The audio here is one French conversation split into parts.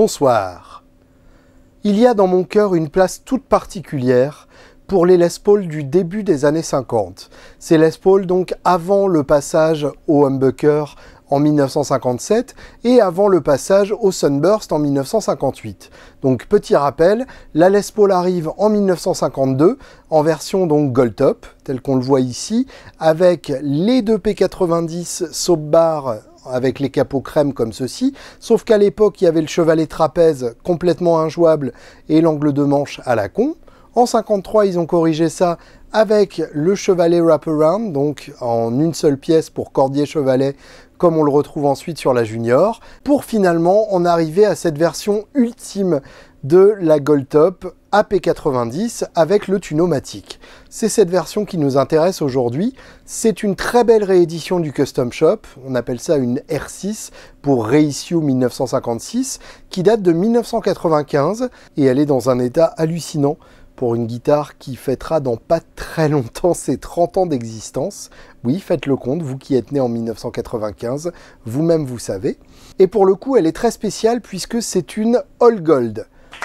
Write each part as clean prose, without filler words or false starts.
Bonsoir. Il y a dans mon cœur une place toute particulière pour les Les Paul du début des années 50. Ces Les Paul donc avant le passage au humbucker en 1957 et avant le passage au Sunburst en 1958. Donc petit rappel, la Les Paul arrive en 1952 en version donc Gold Top, tel qu'on le voit ici, avec les deux P90 Soap Bar avec les capots crème comme ceci, sauf qu'à l'époque il y avait le chevalet trapèze complètement injouable et l'angle de manche à la con. En 53 ils ont corrigé ça avec le chevalet wraparound, donc en une seule pièce pour cordier chevalet, comme on le retrouve ensuite sur la Junior, pour finalement en arriver à cette version ultime de la Gold Top AP90 avec le Tunomatic. C'est cette version qui nous intéresse aujourd'hui. C'est une très belle réédition du Custom Shop, on appelle ça une R6 pour Reissue 1956, qui date de 1995 et elle est dans un état hallucinant pour une guitare qui fêtera dans pas très longtemps ses 30 ans d'existence. Oui, faites le compte, vous qui êtes né en 1995, vous-même vous savez. Et pour le coup, elle est très spéciale puisque c'est une All Gold.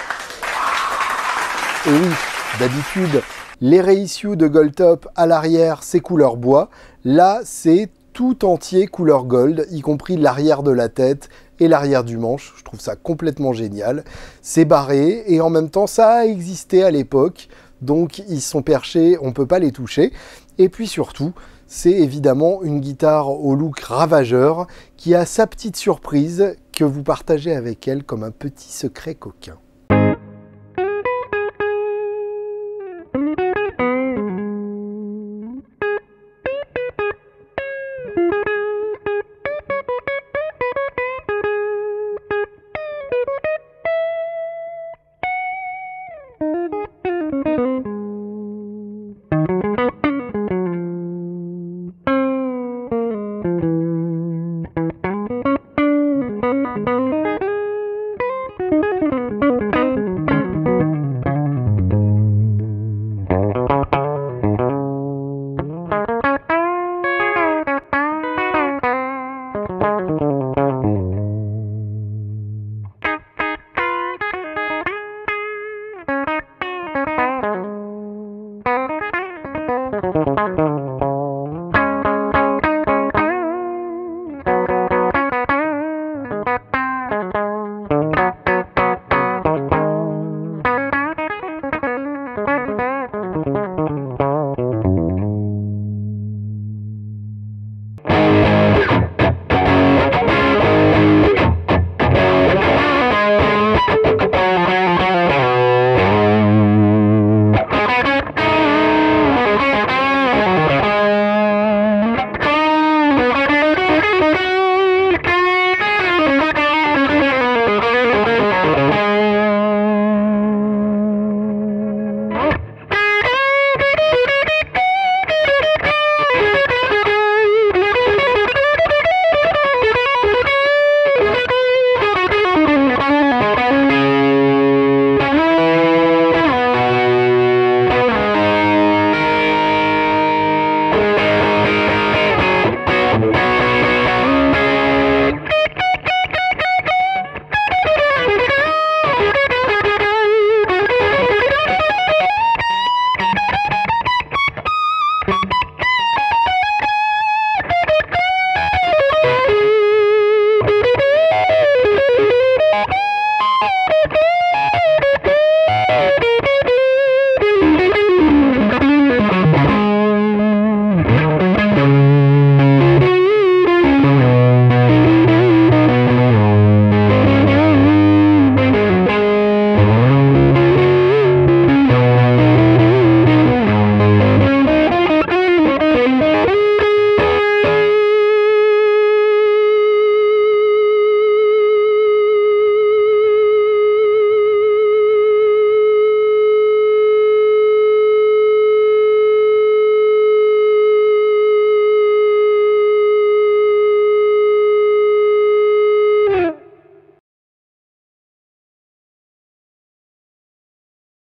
Et oui, d'habitude, les reissues de Gold Top à l'arrière, c'est couleur bois. Là, c'est tout entier couleur gold, y compris l'arrière de la tête et l'arrière du manche. Je trouve ça complètement génial. C'est barré et en même temps, ça a existé à l'époque. Donc, ils sont perchés, on ne peut pas les toucher. Et puis surtout, c'est évidemment une guitare au look ravageur qui a sa petite surprise que vous partagez avec elle comme un petit secret coquin.